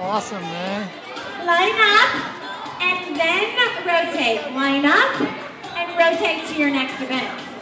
Awesome, man. Line up and then rotate. Line up and rotate to your next event.